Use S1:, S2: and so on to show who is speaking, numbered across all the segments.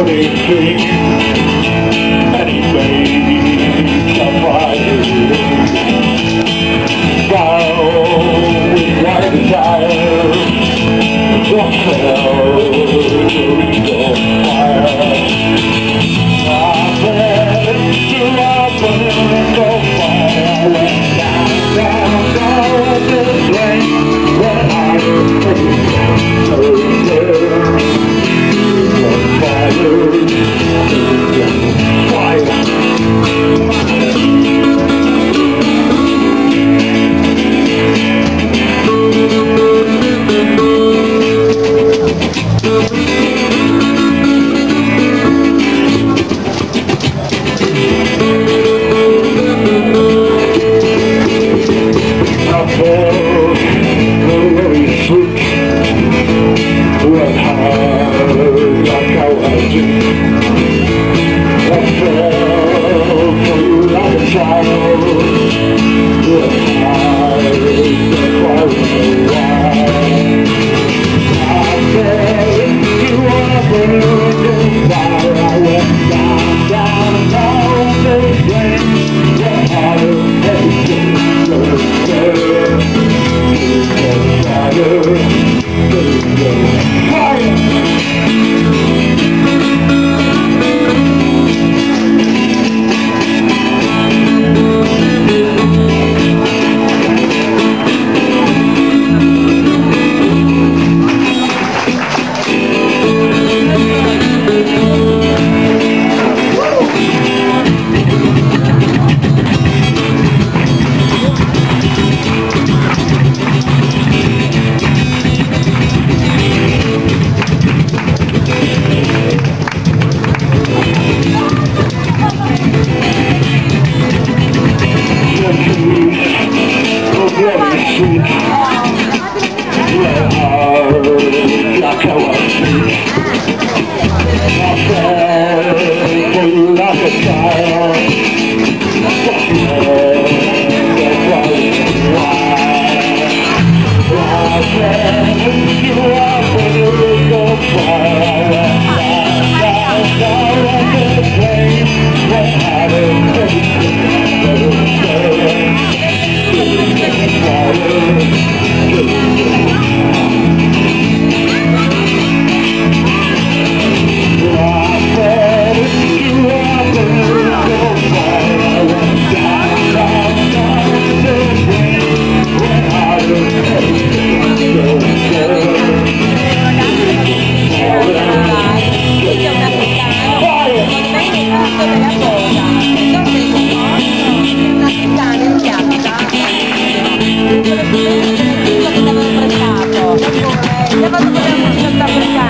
S1: anything, anything to fire. Down with white desire, what hell your fire. I went to a burning fire. I went down, down, down the drain. When I was so there,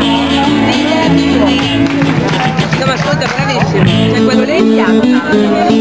S2: Insomma, ascolta, bravissimo. C'è quello lì in fianco.